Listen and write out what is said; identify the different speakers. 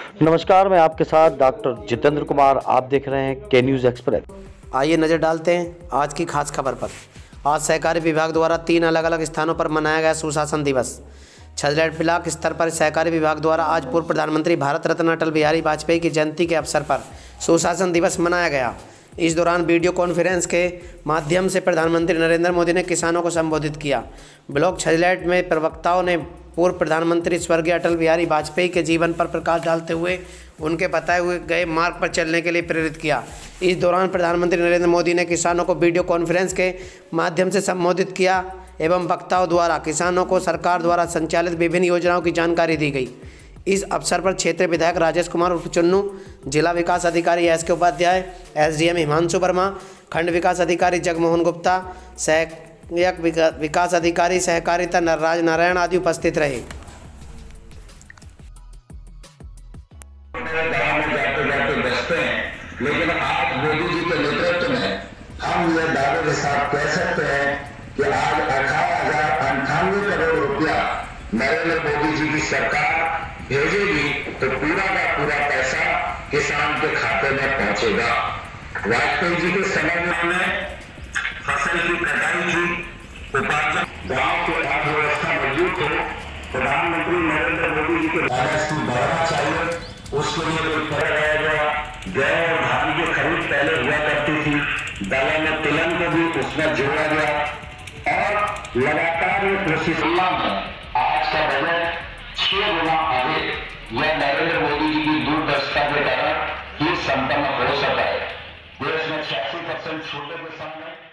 Speaker 1: नमस्कार, मैं आपके साथ डॉक्टर जितेंद्र कुमार। आप देख रहे हैं के न्यूज़ एक्सप्रेस।
Speaker 2: आइए नज़र डालते हैं आज की खास खबर पर। आज सहकारी विभाग द्वारा 3 अलग अलग स्थानों पर मनाया गया सुशासन दिवस। छजलेट ब्लॉक स्तर पर सहकारी विभाग द्वारा आज पूर्व प्रधानमंत्री भारत रत्न अटल बिहारी वाजपेयी की जयंती के अवसर पर सुशासन दिवस मनाया गया। इस दौरान वीडियो कॉन्फ्रेंस के माध्यम से प्रधानमंत्री नरेंद्र मोदी ने किसानों को संबोधित किया। ब्लॉक छजलेट में प्रवक्ताओं ने पूर्व प्रधानमंत्री स्वर्गीय अटल बिहारी वाजपेयी के जीवन पर प्रकाश डालते हुए उनके बताए हुए गए मार्ग पर चलने के लिए प्रेरित किया। इस दौरान प्रधानमंत्री नरेंद्र मोदी ने किसानों को वीडियो कॉन्फ्रेंस के माध्यम से संबोधित किया एवं वक्ताओं द्वारा किसानों को सरकार द्वारा संचालित विभिन्न योजनाओं की जानकारी दी गई। इस अवसर पर क्षेत्रीय विधायक राजेश कुमार उर्फ चुन्नू, जिला विकास अधिकारी एस.के. उपाध्याय, एसडीएम हिमांशु वर्मा, खंड विकास अधिकारी जगमोहन गुप्ता, सहायक विकास अधिकारी सहकारिता नरराज नारायण आदि उपस्थित रहे।
Speaker 3: लेकिन आज मोदी जी के नेतृत्व में हम ये दावे के साथ कह सकते हैं कि आज 18,098 करोड़ रुपया नरेंद्र मोदी जी की सरकार भेजेगी तो पूरा का पूरा पैसा किसान के खाते में पहुंचेगा। वाजपेयी जी के समय में फसल की कटाई की उपार्जन गांव की अर्थव्यवस्था मजबूत हो, प्रधानमंत्री नरेंद्र मोदी जी को राजस्व बढ़ाना चाहिए, उसके लिए कोई कराया गया। गेहूं और धान की खरीद पहले हुआ करती थी, दलहन में तिलहन को भी उसमें जोड़ा गया और लगातार ये कृषि सुधार में आज का बजट 6 गुना आगे यह नरेंद्र मोदी जी की दूरदर्शिता के कारण ही संपन्न हो सका है। देश में 86% छोटे किसान हैं।